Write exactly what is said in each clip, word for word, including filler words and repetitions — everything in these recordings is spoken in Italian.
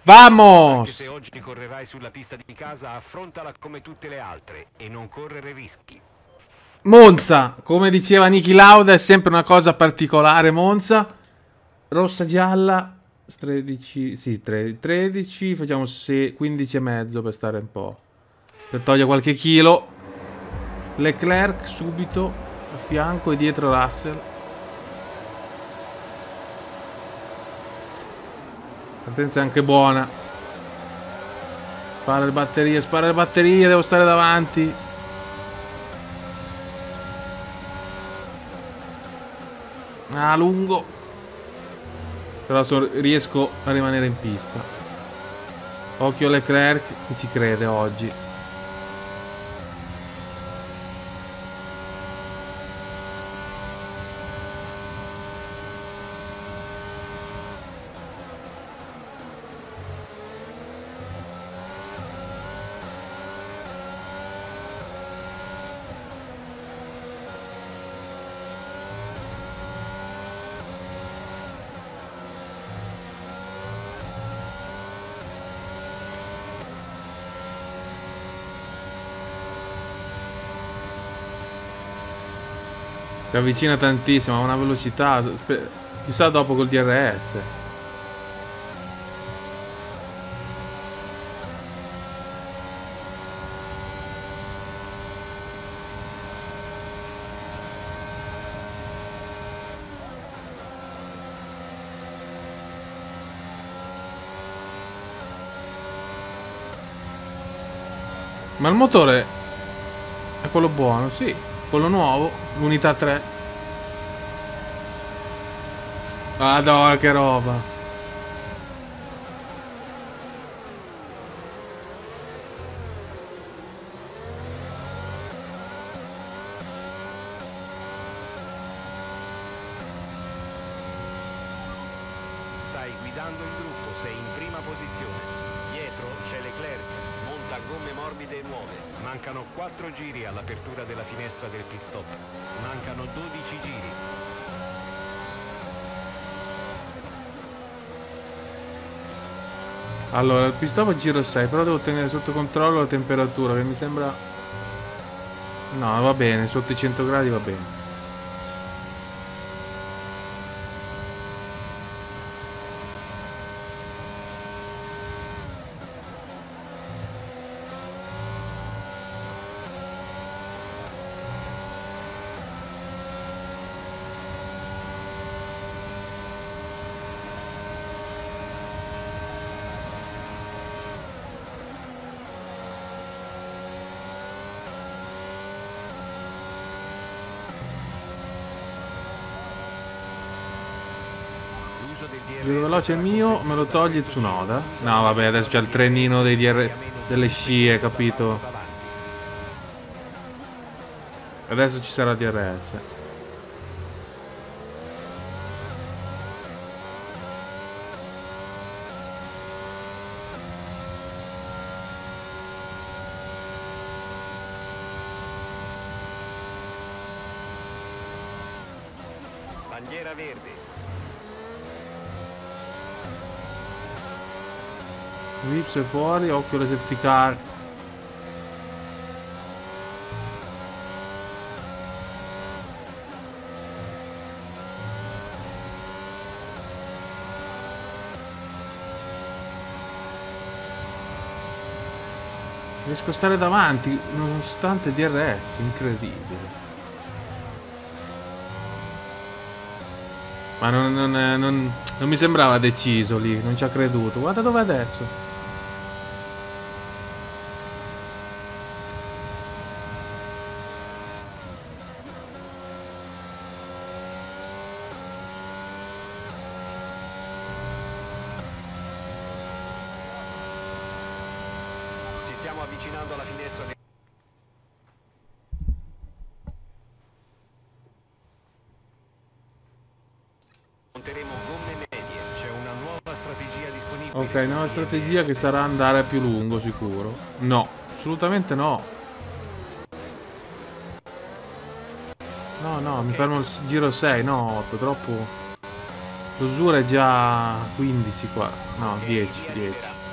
Vamos! Anche se oggi correrai sulla pista di casa, affrontala come tutte le altre e non correre rischi. Monza, come diceva Niki Lauda, è sempre una cosa particolare. Monza, rossa gialla, tredici, sì, tredici, facciamo quindici e mezzo per stare un po', per togliere qualche chilo. Leclerc subito a fianco e dietro Russell. Partenza anche buona. Spara le batterie, spara le batterie, devo stare davanti. Ah, lungo. Però so, riesco a rimanere in pista. Occhio Leclerc che ci crede oggi. Si avvicina tantissimo, ha una velocità. Chissà dopo col D R S. Ma il motore è quello buono, sì. Quello nuovo, l'unità tre. Madonna, che roba. Stai guidando il gruppo, sei in prima posizione. Dietro c'è Leclerc, monta gomme morbide nuove. Mancano quattro giri all'apertura della finestra del pit stop. Mancano dodici giri. Allora, il pit stop giro sei, però devo tenere sotto controllo la temperatura, che mi sembra... No, va bene, sotto i cento gradi va bene. Giro veloce il mio, me lo togli Tsunoda? No, vabbè, adesso c'è il trenino dei D R... delle scie, capito? Adesso ci sarà D R S. Bandiera verde. Vips è fuori, occhio alle safety car. Riesco a stare davanti nonostante D R S, incredibile. Ma non, non, non, non mi sembrava deciso lì, non ci ha creduto. Guarda dov'è adesso. Ci stiamo avvicinando alla finestra del... Monteremo gomme medie, c'è una nuova strategia disponibile. Ok, nuova strategia che sarà andare più lungo sicuro. No, assolutamente no. No, no, mi fermo al giro sei, no, otto, troppo. L'usura è già quindici qua. No, dieci, dieci.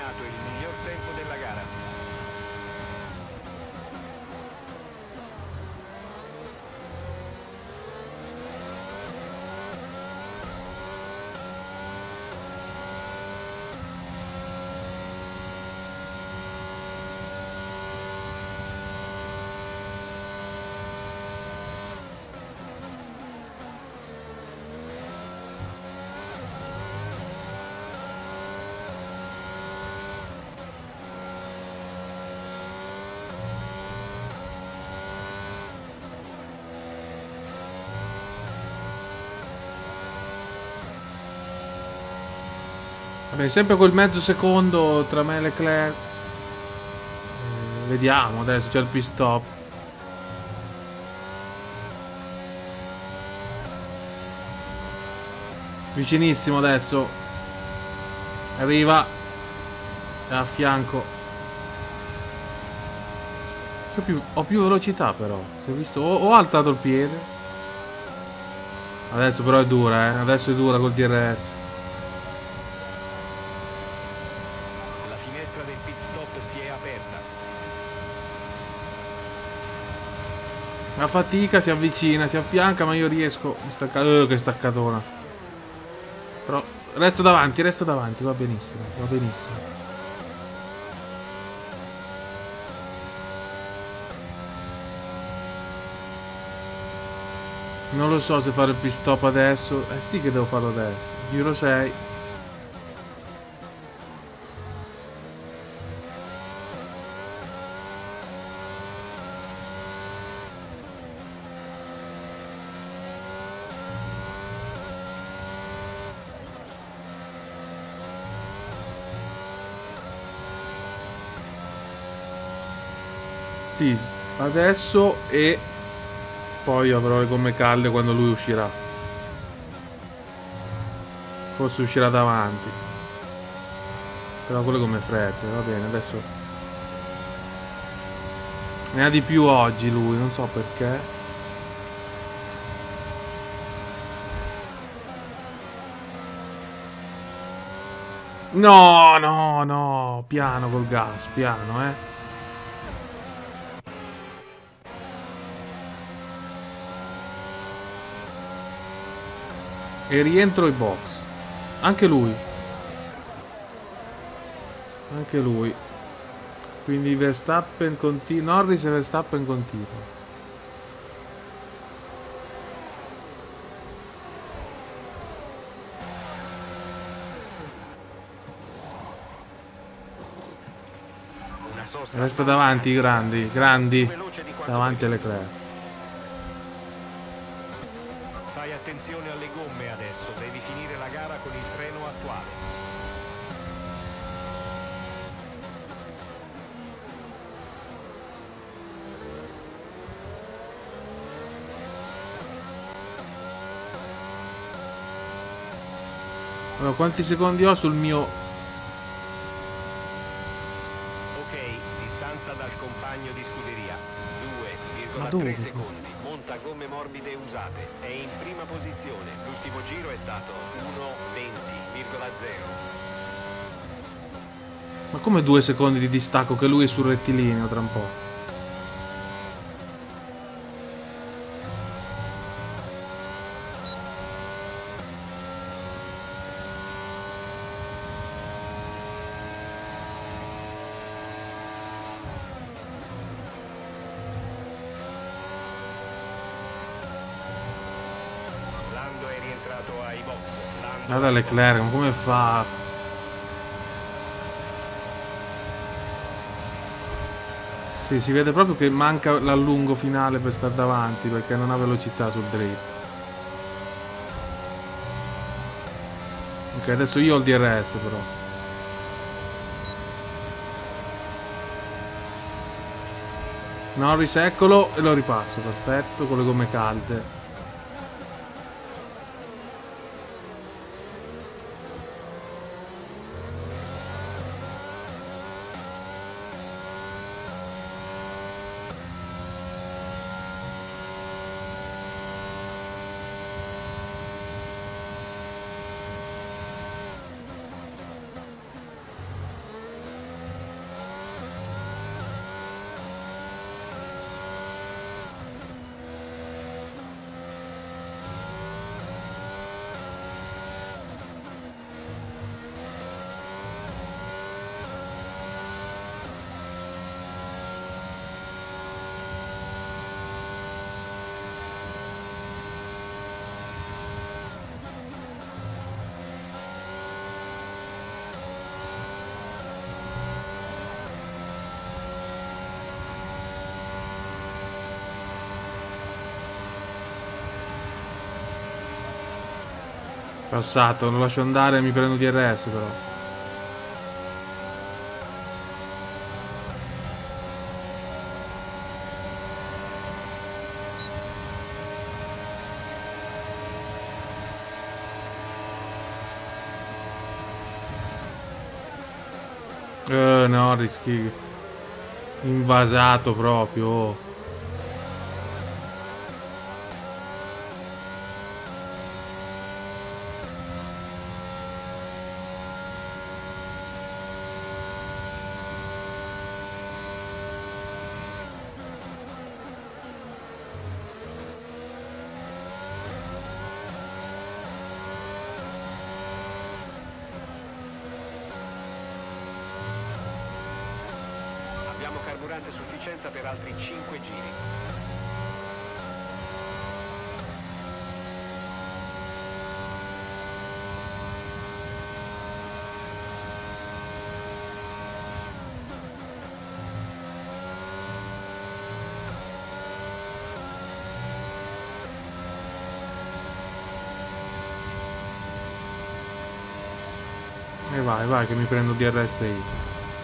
segnato il miglior tempo della gara. Vabbè, sempre quel mezzo secondo tra me e Leclerc. Eh, vediamo adesso, c'è il pit stop. Vicinissimo adesso. Arriva. È a fianco. Ho più, ho più velocità però. Si è visto? Ho, ho alzato il piede. Adesso però è dura, eh. Adesso è dura col D R S. La fatica, si avvicina, si affianca, ma io riesco. Mi stacca... Uh, che staccatona. Però resto davanti, resto davanti, va benissimo, va benissimo. Non lo so se fare il pit stop adesso. Eh sì che devo farlo adesso. Giro sei. Sì, adesso e poi avrò le gomme calde quando lui uscirà. Forse uscirà davanti. Però con le gomme fredde, va bene, adesso ne ha di più oggi lui, non so perché. No, no, no, piano col gas, piano, eh. E rientro in box. Anche lui. Anche lui. Quindi Verstappen continua. Norris e Verstappen continua. Resta davanti, grandi, grandi. Davanti alle Leclerc. Fai attenzione alle gomme adesso, devi finire la gara con il freno attuale. Allora, quanti secondi ho sul mio... Ok, distanza dal compagno di scuderia, due virgola tre secondi. Monta gomme morbide usate, è in prima posizione, l'ultimo giro è stato uno venti virgola zero. Ma come due secondi di distacco che lui è sul rettilineo tra un po'? Lando è rientrato ai box. Lando Guarda Leclerc, ma come fa? Sì, si vede proprio che manca l'allungo finale per stare davanti perché non ha velocità sul drift. Ok, adesso io ho il D R S però. Norris, eccolo, e lo ripasso, perfetto, con le gomme calde. Passato, lo lascio andare e mi prendo D R S però. Eh, no, rischi. Invasato proprio. Oh. Abbiamo carburante a sufficienza per altri cinque giri. E vai, vai che mi prendo D R S io.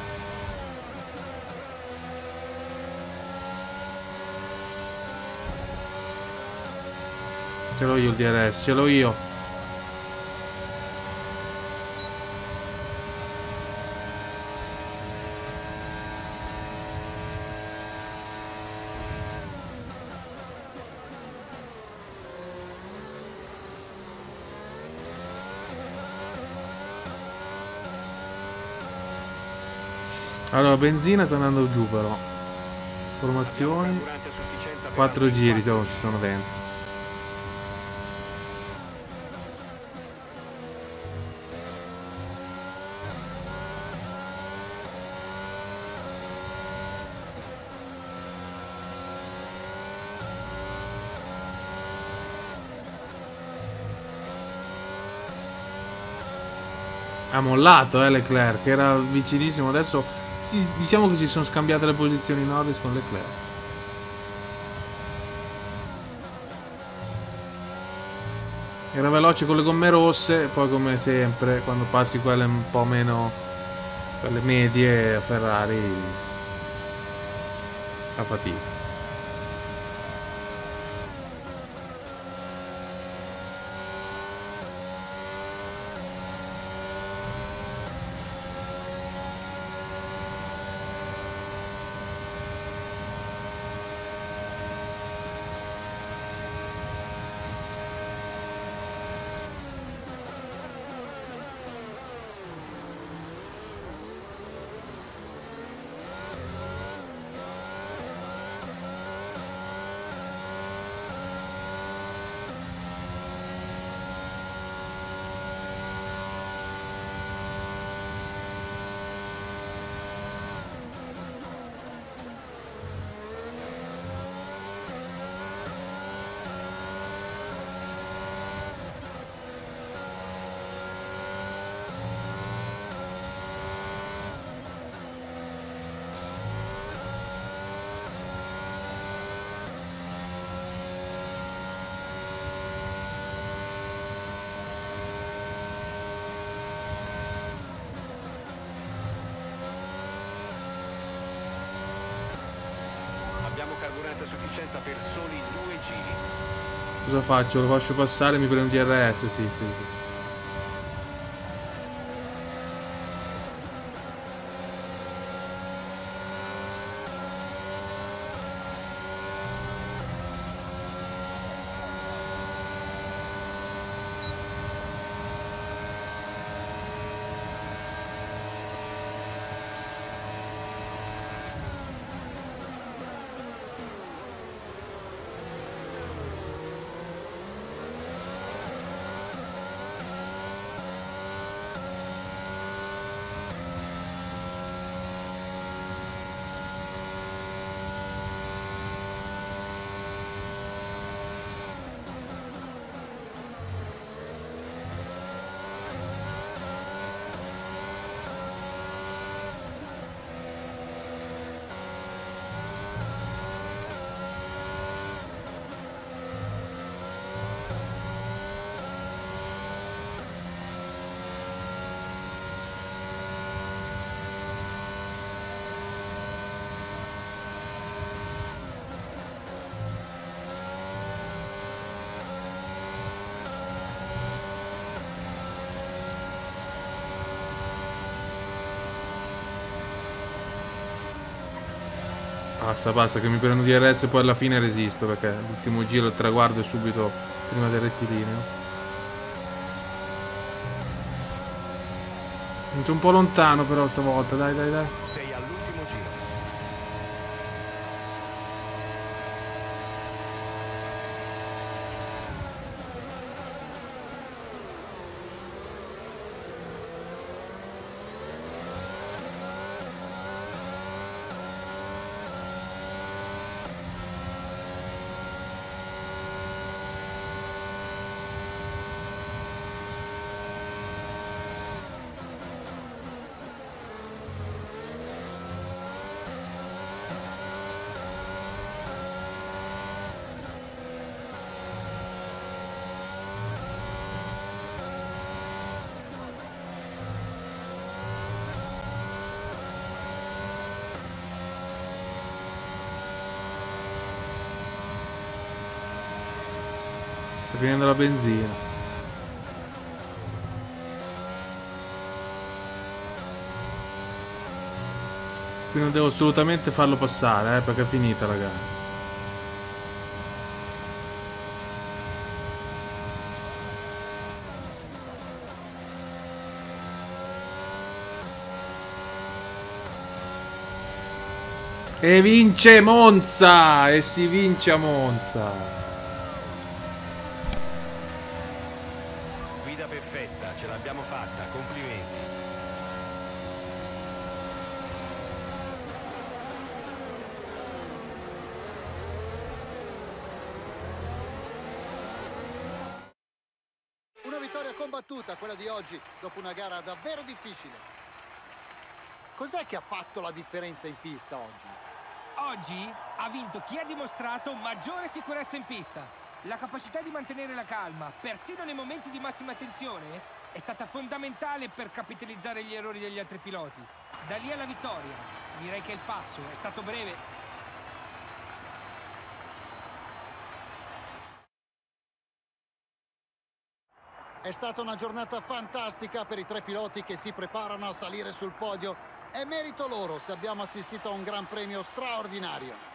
Ce l'ho io il D R S, ce l'ho io. Allora, benzina sta andando giù però. Formazioni. quattro giri oh, ci sono dentro. Ha mollato eh Leclerc, che era vicinissimo. Adesso si, diciamo che si sono scambiate le posizioni Norris con Leclerc. Era veloce con le gomme rosse, poi come sempre quando passi quelle un po' meno, quelle medie a Ferrari, fa fatica. Abbiamo carburante a sufficienza per soli due giri. Cosa faccio? Lo faccio passare e mi prendo D R S? Sì, sì, sì. Basta, basta, che mi prendo D R S e poi alla fine resisto, perché l'ultimo giro il traguardo è subito prima del rettilineo. C'è un po' lontano però stavolta, dai, dai, dai. Sei all'ultimo giro. Sta finendo la benzina. Qui non devo assolutamente farlo passare, eh, perché è finita la gara. E vince Monza! E si vince a Monza! Guida perfetta, ce l'abbiamo fatta, complimenti. Una vittoria combattuta quella di oggi, dopo una gara davvero difficile. Cos'è che ha fatto la differenza in pista oggi? Oggi ha vinto chi ha dimostrato maggiore sicurezza in pista. La capacità di mantenere la calma, persino nei momenti di massima tensione, è stata fondamentale per capitalizzare gli errori degli altri piloti. Da lì alla vittoria, direi che il passo è stato breve. È stata una giornata fantastica per i tre piloti che si preparano a salire sul podio. È merito loro se abbiamo assistito a un gran premio straordinario.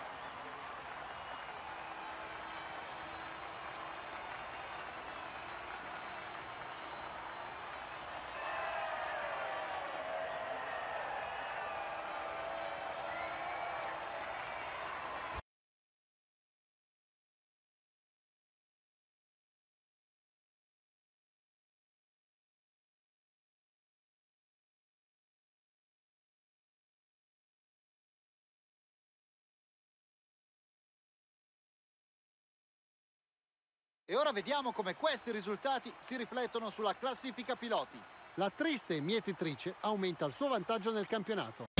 E ora vediamo come questi risultati si riflettono sulla classifica piloti. La triste mietitrice aumenta il suo vantaggio nel campionato.